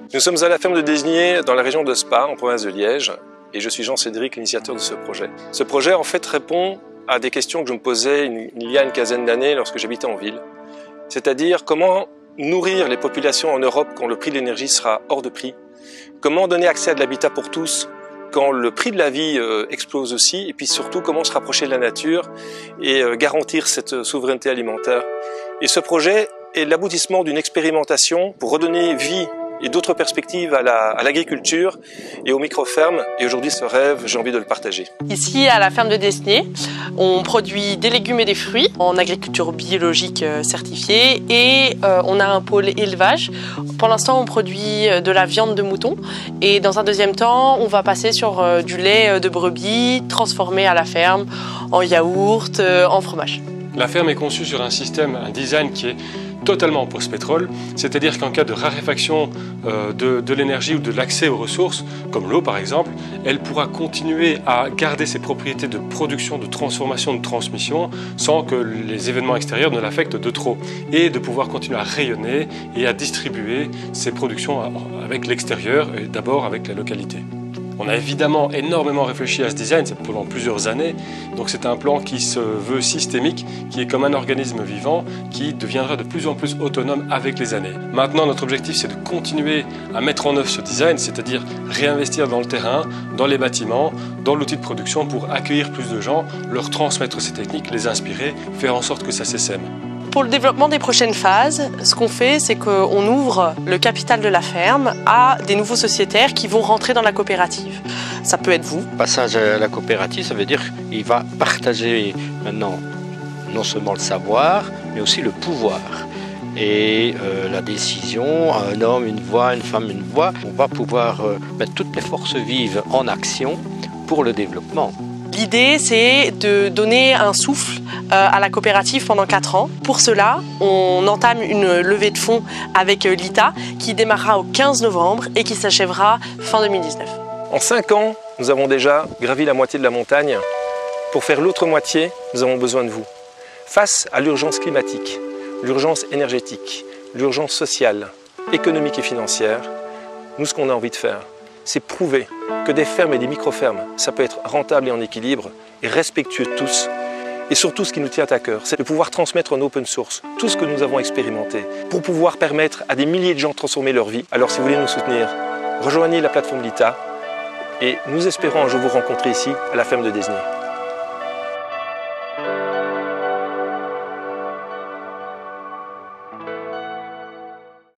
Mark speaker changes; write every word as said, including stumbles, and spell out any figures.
Speaker 1: Nous sommes à la ferme de Desniers, dans la région de Spa, en province de Liège, et je suis Jean-Cédric, l'initiateur de ce projet. Ce projet, en fait, répond à des questions que je me posais il y a une quinzaine d'années lorsque j'habitais en ville. C'est-à-dire comment nourrir les populations en Europe quand le prix de l'énergie sera hors de prix. Comment donner accès à de l'habitat pour tous quand le prix de la vie euh, explose aussi. Et puis surtout, comment se rapprocher de la nature et euh, garantir cette souveraineté alimentaire. Et ce projet est l'aboutissement d'une expérimentation pour redonner vie et d'autres perspectives à l'agriculture la, et aux micro-fermes. Et aujourd'hui, ce rêve, j'ai envie de le partager.
Speaker 2: Ici, à la ferme de Desniers, on produit des légumes et des fruits en agriculture biologique certifiée et euh, on a un pôle élevage. Pour l'instant, on produit de la viande de mouton et dans un deuxième temps, on va passer sur euh, du lait de brebis transformé à la ferme en yaourt, euh, en fromage.
Speaker 3: La ferme est conçue sur un système, un design qui est totalement post-pétrole, c'est-à-dire qu'en cas de raréfaction euh, de, de l'énergie ou de l'accès aux ressources, comme l'eau par exemple, elle pourra continuer à garder ses propriétés de production, de transformation, de transmission, sans que les événements extérieurs ne l'affectent de trop, et de pouvoir continuer à rayonner et à distribuer ses productions avec l'extérieur, et d'abord avec la localité. On a évidemment énormément réfléchi à ce design pendant plusieurs années, donc c'est un plan qui se veut systémique, qui est comme un organisme vivant, qui deviendra de plus en plus autonome avec les années. Maintenant, notre objectif, c'est de continuer à mettre en œuvre ce design, c'est-à-dire réinvestir dans le terrain, dans les bâtiments, dans l'outil de production pour accueillir plus de gens, leur transmettre ces techniques, les inspirer, faire en sorte que ça s'essaime.
Speaker 2: Pour le développement des prochaines phases, ce qu'on fait, c'est qu'on ouvre le capital de la ferme à des nouveaux sociétaires qui vont rentrer dans la coopérative. Ça peut être vous.
Speaker 4: Passage à la coopérative, ça veut dire qu'il va partager maintenant non seulement le savoir, mais aussi le pouvoir. Et euh, la décision, un homme, une voix, une femme, une voix, on va pouvoir euh, mettre toutes les forces vives en action pour le développement.
Speaker 2: L'idée, c'est de donner un souffle à la coopérative pendant quatre ans. Pour cela, on entame une levée de fonds avec l'I T A qui démarrera au quinze novembre et qui s'achèvera fin deux mille dix-neuf.
Speaker 1: En cinq ans, nous avons déjà gravi la moitié de la montagne. Pour faire l'autre moitié, nous avons besoin de vous. Face à l'urgence climatique, l'urgence énergétique, l'urgence sociale, économique et financière, nous, ce qu'on a envie de faire, c'est prouver que des fermes et des micro-fermes, ça peut être rentable et en équilibre et respectueux de tous. Et surtout, ce qui nous tient à cœur, c'est de pouvoir transmettre en open source tout ce que nous avons expérimenté pour pouvoir permettre à des milliers de gens de transformer leur vie. Alors, si vous voulez nous soutenir, rejoignez la plateforme l'I T A et nous espérons un jour vous rencontrer ici à la ferme de Desniers.